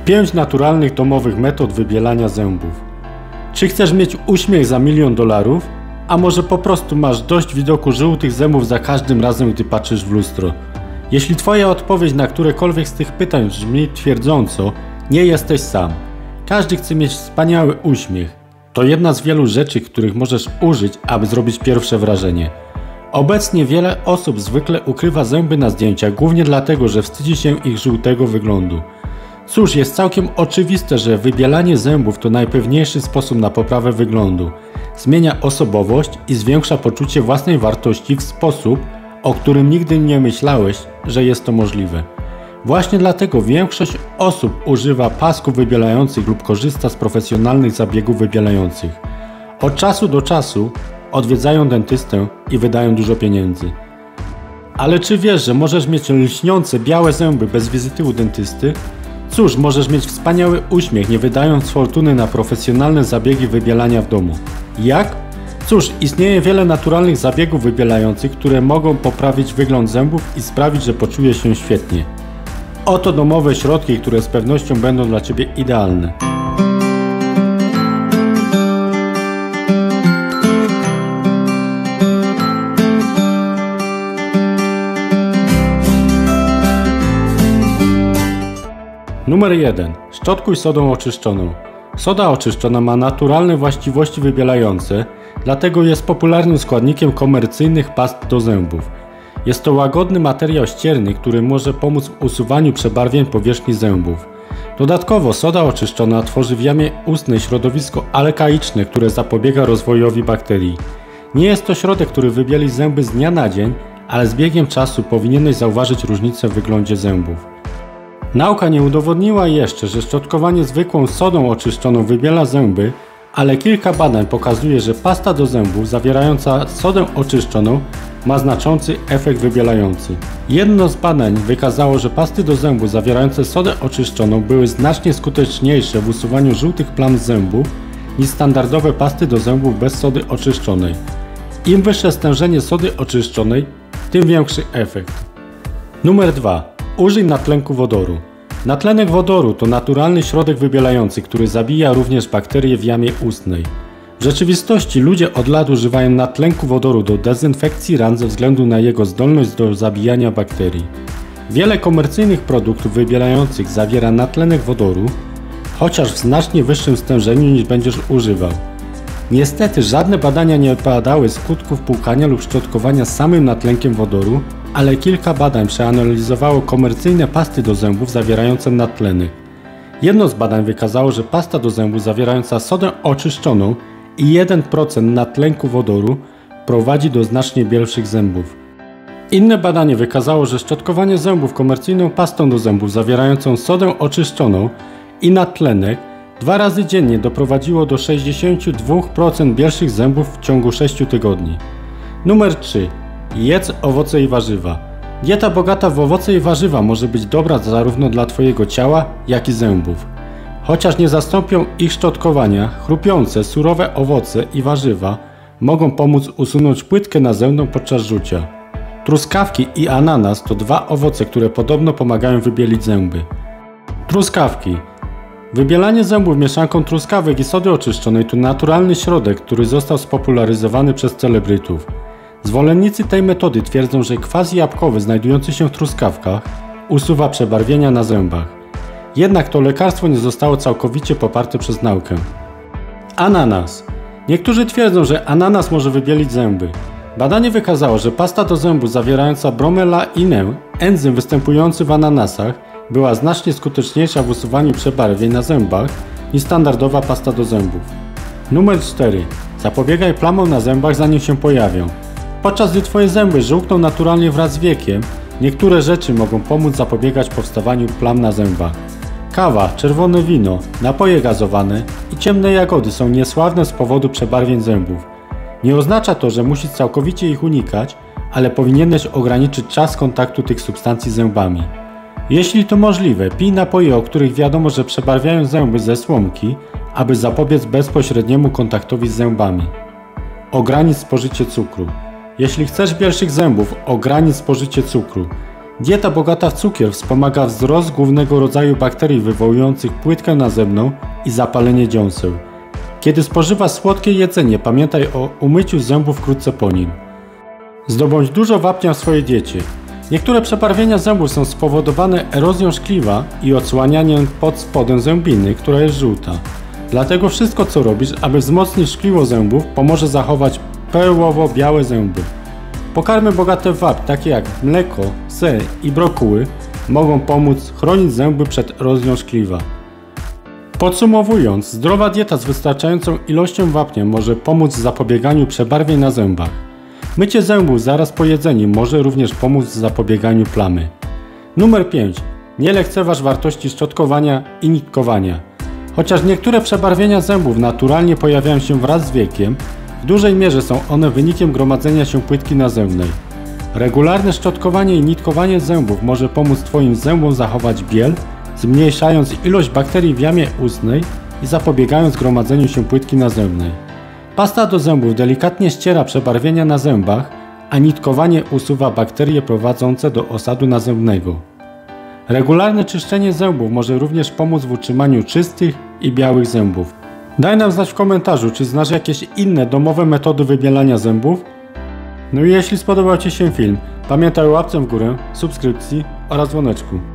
5 naturalnych domowych metod wybielania zębów. Czy chcesz mieć uśmiech za $1 000 000? A może po prostu masz dość widoku żółtych zębów za każdym razem, gdy patrzysz w lustro? Jeśli Twoja odpowiedź na którekolwiek z tych pytań brzmi twierdząco, nie jesteś sam. Każdy chce mieć wspaniały uśmiech. To jedna z wielu rzeczy, których możesz użyć, aby zrobić pierwsze wrażenie. Obecnie wiele osób zwykle ukrywa zęby na zdjęciach, głównie dlatego, że wstydzi się ich żółtego wyglądu. Cóż, jest całkiem oczywiste, że wybielanie zębów to najpewniejszy sposób na poprawę wyglądu. Zmienia osobowość i zwiększa poczucie własnej wartości w sposób, o którym nigdy nie myślałeś, że jest to możliwe. Właśnie dlatego większość osób używa pasków wybielających lub korzysta z profesjonalnych zabiegów wybielających. Od czasu do czasu odwiedzają dentystę i wydają dużo pieniędzy. Ale czy wiesz, że możesz mieć lśniące białe zęby bez wizyty u dentysty? Cóż, możesz mieć wspaniały uśmiech, nie wydając fortuny na profesjonalne zabiegi wybielania w domu. Jak? Cóż, istnieje wiele naturalnych zabiegów wybielających, które mogą poprawić wygląd zębów i sprawić, że poczujesz się świetnie. Oto domowe środki, które z pewnością będą dla Ciebie idealne. Numer 1. Szczotkuj sodą oczyszczoną. Soda oczyszczona ma naturalne właściwości wybielające, dlatego jest popularnym składnikiem komercyjnych past do zębów. Jest to łagodny materiał ścierny, który może pomóc w usuwaniu przebarwień powierzchni zębów. Dodatkowo soda oczyszczona tworzy w jamie ustnej środowisko alkaiczne, które zapobiega rozwojowi bakterii. Nie jest to środek, który wybieli zęby z dnia na dzień, ale z biegiem czasu powinieneś zauważyć różnicę w wyglądzie zębów. Nauka nie udowodniła jeszcze, że szczotkowanie zwykłą sodą oczyszczoną wybiela zęby, ale kilka badań pokazuje, że pasta do zębów zawierająca sodę oczyszczoną ma znaczący efekt wybielający. Jedno z badań wykazało, że pasty do zębów zawierające sodę oczyszczoną były znacznie skuteczniejsze w usuwaniu żółtych plam z zębów niż standardowe pasty do zębów bez sody oczyszczonej. Im wyższe stężenie sody oczyszczonej, tym większy efekt. Numer 2. Użyj natlenku wodoru. Natlenek wodoru to naturalny środek wybielający, który zabija również bakterie w jamie ustnej. W rzeczywistości ludzie od lat używają natlenku wodoru do dezynfekcji ran ze względu na jego zdolność do zabijania bakterii. Wiele komercyjnych produktów wybielających zawiera natlenek wodoru, chociaż w znacznie wyższym stężeniu niż będziesz używał. Niestety żadne badania nie badały skutków płukania lub szczotkowania samym natlenkiem wodoru, ale kilka badań przeanalizowało komercyjne pasty do zębów zawierające natlenek. Jedno z badań wykazało, że pasta do zębów zawierająca sodę oczyszczoną i 1% natlenku wodoru prowadzi do znacznie bielszych zębów. Inne badanie wykazało, że szczotkowanie zębów komercyjną pastą do zębów zawierającą sodę oczyszczoną i natlenek 2 razy dziennie doprowadziło do 62% bielszych zębów w ciągu 6 tygodni. Numer 3. Jedz owoce i warzywa. Dieta bogata w owoce i warzywa może być dobra zarówno dla Twojego ciała, jak i zębów. Chociaż nie zastąpią ich szczotkowania, chrupiące, surowe owoce i warzywa mogą pomóc usunąć płytkę nazębną podczas rzucia. Truskawki i ananas to 2 owoce, które podobno pomagają wybielić zęby. Truskawki. Wybielanie zębów mieszanką truskawek i sody oczyszczonej to naturalny środek, który został spopularyzowany przez celebrytów. Zwolennicy tej metody twierdzą, że kwas jabłkowy znajdujący się w truskawkach usuwa przebarwienia na zębach. Jednak to lekarstwo nie zostało całkowicie poparte przez naukę. Ananas. Niektórzy twierdzą, że ananas może wybielić zęby. Badanie wykazało, że pasta do zębów zawierająca bromelainę, enzym występujący w ananasach, była znacznie skuteczniejsza w usuwaniu przebarwień na zębach niż standardowa pasta do zębów. Numer 4. Zapobiegaj plamom na zębach, zanim się pojawią. Podczas gdy Twoje zęby żółkną naturalnie wraz z wiekiem, niektóre rzeczy mogą pomóc zapobiegać powstawaniu plam na zębach. Kawa, czerwone wino, napoje gazowane i ciemne jagody są niesławne z powodu przebarwień zębów. Nie oznacza to, że musisz całkowicie ich unikać, ale powinieneś ograniczyć czas kontaktu tych substancji z zębami. Jeśli to możliwe, pij napoje, o których wiadomo, że przebarwiają zęby ze słomki, aby zapobiec bezpośredniemu kontaktowi z zębami. Ogranicz spożycie cukru. Jeśli chcesz bielszych zębów, ogranicz spożycie cukru. Dieta bogata w cukier wspomaga wzrost głównego rodzaju bakterii wywołujących płytkę nazębną i zapalenie dziąseł. Kiedy spożywasz słodkie jedzenie, pamiętaj o umyciu zębów wkrótce po nim. Zdobądź dużo wapnia w swojej diecie. Niektóre przebarwienia zębów są spowodowane erozją szkliwa i odsłanianiem pod spodem zębiny, która jest żółta. Dlatego wszystko co robisz, aby wzmocnić szkliwo zębów, pomoże zachować perłowo-białe zęby. Pokarmy bogate w wapń, takie jak mleko, ser i brokuły, mogą pomóc chronić zęby przed erozją szkliwa. Podsumowując, zdrowa dieta z wystarczającą ilością wapnia może pomóc w zapobieganiu przebarwień na zębach. Mycie zębów zaraz po jedzeniu może również pomóc w zapobieganiu plamy. Numer 5. Nie lekceważ wartości szczotkowania i nitkowania. Chociaż niektóre przebarwienia zębów naturalnie pojawiają się wraz z wiekiem, w dużej mierze są one wynikiem gromadzenia się płytki nazębnej. Regularne szczotkowanie i nitkowanie zębów może pomóc Twoim zębom zachować biel, zmniejszając ilość bakterii w jamie ustnej i zapobiegając gromadzeniu się płytki nazębnej. Pasta do zębów delikatnie ściera przebarwienia na zębach, a nitkowanie usuwa bakterie prowadzące do osadu nazębnego. Regularne czyszczenie zębów może również pomóc w utrzymaniu czystych i białych zębów. Daj nam znać w komentarzu, czy znasz jakieś inne domowe metody wybielania zębów? No i jeśli spodobał Ci się film, pamiętaj o łapce w górę, subskrypcji oraz dzwoneczku.